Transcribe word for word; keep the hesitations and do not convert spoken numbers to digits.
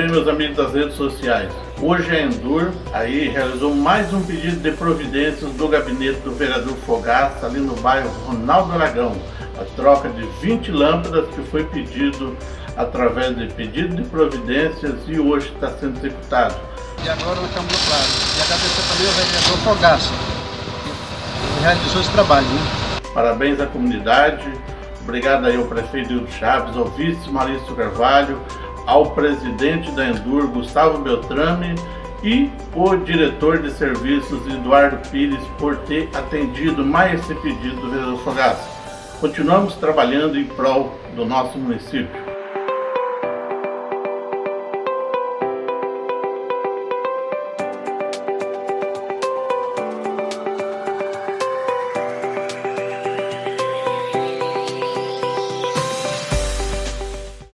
bem, meus amigos das redes sociais? Hoje a Endur aí realizou mais um pedido de providências do gabinete do vereador Fogaça, ali no bairro Ronaldo Aragão. A troca de vinte lâmpadas que foi pedido através de pedido de providências e hoje está sendo executado. E agora nós estamos no claro. E agradecer também ao vereador Fogaça, que realizou esse trabalho. Né? Parabéns à comunidade. Obrigado aí ao prefeito Hildo Chaves, ao vice Maurício Carvalho, ao presidente da Endur, Gustavo Beltrame, e o diretor de serviços, Eduardo Pires, por ter atendido mais esse pedido do vereador Fogaça. Continuamos trabalhando em prol do nosso município.